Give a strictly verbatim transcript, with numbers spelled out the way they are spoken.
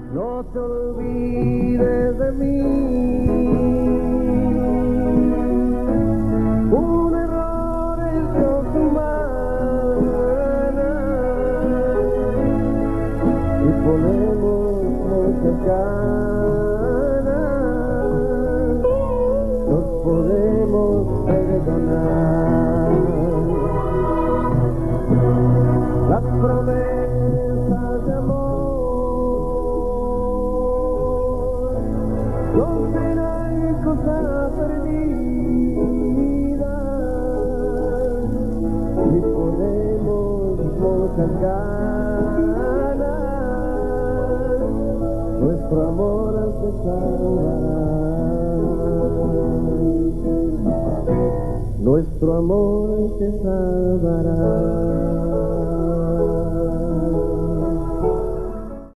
No te olvides de mí. Un error es cosa humana y ponemos muchas ganas, nos podemos perdonar. Las promesas de amor no serán cosa perdida y podemos muchas ganas, nuestro amor se salvará, nuestro amor se salvará.